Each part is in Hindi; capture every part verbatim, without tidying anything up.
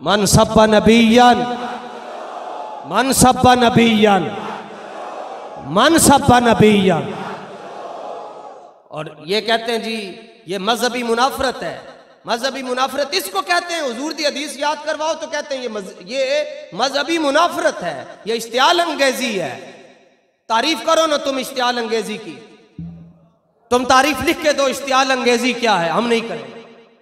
मन सब्बा नबिय्यन मन सब्बा नबिय्यन मन सब्बा नबिय्यन। और ये कहते हैं जी ये मजहबी मुनाफरत है। मजहबी मुनाफरत इसको कहते हैं। हुजूर दी हदीस याद करवाओ तो कहते हैं ये मज, ये मजहबी मुनाफरत है, ये इश्तियाल अंगेजी है। तारीफ करो ना तुम इश्तियाल अंगेजी की, तुम तारीफ लिख के दो इश्तियाल अंगेजी क्या है, हम नहीं करेंगे।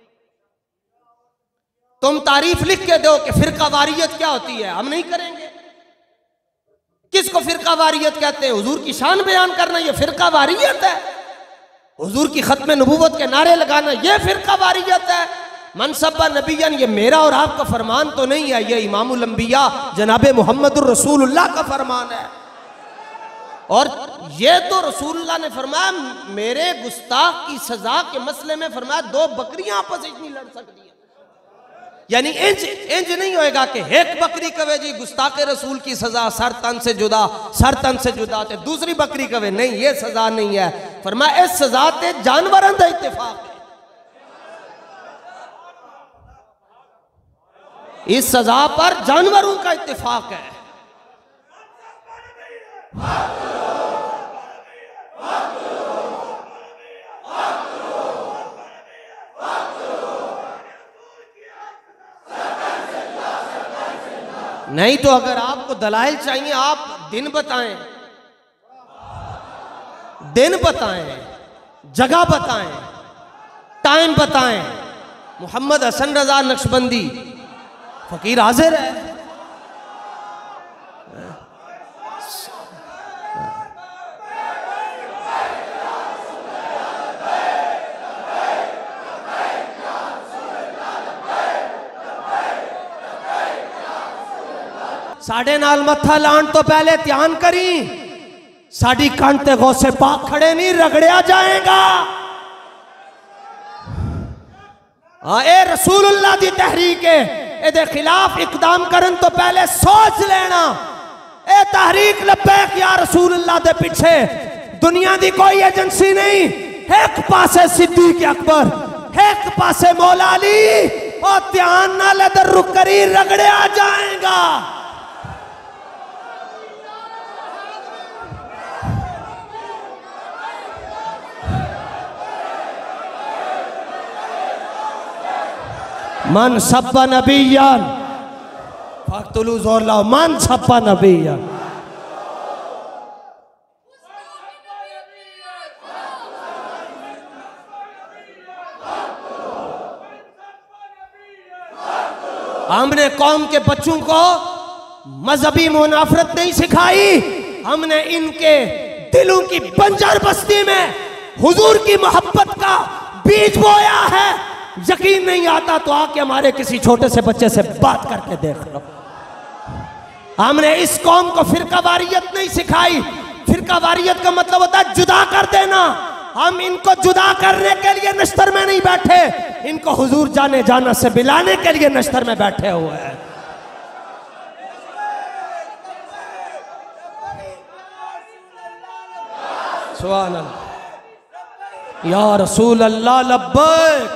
तुम तारीफ लिख के दो कि फिरका वारियत क्या होती है, हम नहीं करेंगे। किसको फिरका वारियत कहते हैं? हुजूर की शान बयान करना ये फिरका वारियत है। हुजूर की खत्म नबूवत के नारे लगाना ये फिरका वारियत है। मनसब्बा नबियन ये मेरा और आपका फरमान तो नहीं है, ये इमामुल अंबिया जनाबे मुहम्मदुर रसूलुल्लाह का फरमान है। और ये तो रसूलुल्लाह ने फरमाया, मेरे गुस्ताख की सजा के मसले में फरमाया दो बकरियां आपस में नहीं लड़ सकती। यानी इंज इंज नहीं होएगा कि एक बकरी कवे जी गुस्ताख रसूल की सजा सर तन से जुदा, सर तन से जुदा, ते दूसरी बकरी कवे नहीं, ये सजा नहीं है। फरमाया इस सजा ते जानवरों का इत्तेफाक है, इस सजा पर जानवरों का इत्तेफाक है। नहीं तो अगर आपको दलाइल चाहिए आप दिन बताएं, दिन बताएं, जगह बताएं, टाइम बताएं। मोहम्मद हसन रजा नक्शबंदी फकीर हाजिर है। साढ़े नाल मत्था लान तो पहले ध्यान करी, साड़ी कांटे गौसे पाक खड़े नहीं रगड़िया जाएगा। हाँ ए रसूलुल्लाह दी तहरीक है, ए खिलाफ इकदाम करन तो पहले सोच लेना। ए तहरीक लब्बैक या रसूलुल्लाह दे पीछे दुनिया दी कोई एजेंसी नहीं। एक पासे सिद्दीक अकबर, एक पासे मौला अली, और ध्यान नाल इधर रुक करी रगड़िया जाएगा। मन सब्बा नबिय्यन फक्तुलू जोर लाओ, मन सब्बा नबिय्यन। हमने कौम के बच्चों को मजहबी मुनाफरत नहीं सिखाई, हमने इनके दिलों की बंजर बस्ती में हुजूर की मोहब्बत का बीज बोया है। यकीन नहीं आता तो आके हमारे किसी छोटे से बच्चे से बात करके देख लो। हमने इस कौम को फिरका वारियत नहीं सिखाई। फिरका वारियत का मतलब होता है जुदा कर देना। हम इनको जुदा करने के लिए नश्तर में नहीं बैठे, इनको हुजूर जाने जाना से मिलाने के लिए नश्तर में बैठे हुए हैं। सुभान अल्लाह। या रसूल अल्लाह लब्बैक।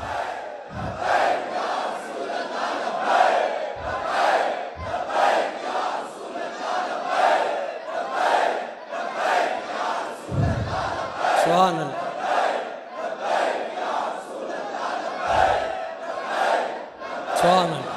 सुभान अल्लाह। सुभान अल्लाह।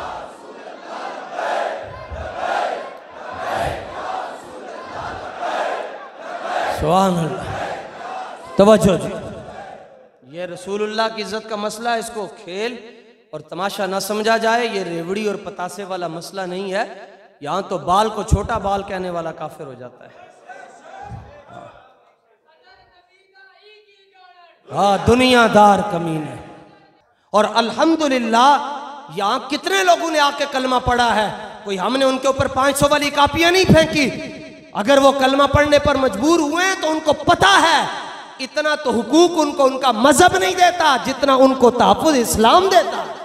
सुभान अल्लाह। तवज्जो जी, ये रसूलुल्लाह की इज्जत का मसला है, इसको खेल और तमाशा ना समझा जाए। ये रेवड़ी और पतासे वाला मसला नहीं है। यहाँ तो बाल को छोटा बाल कहने वाला काफिर हो जाता है। हाँ दुनियादार कमीने। और अल्हम्दुलिल्लाह यहाँ कितने लोगों ने आके कलमा पढ़ा है। कोई हमने उनके ऊपर पाँच सौ वाली कापियां नहीं फेंकी। अगर वो कलमा पढ़ने पर मजबूर हुए हैं तो उनको पता है इतना तो हुकूक उनको उनका मजहब नहीं देता जितना उनको तहफ़्फ़ुज़ इस्लाम देता।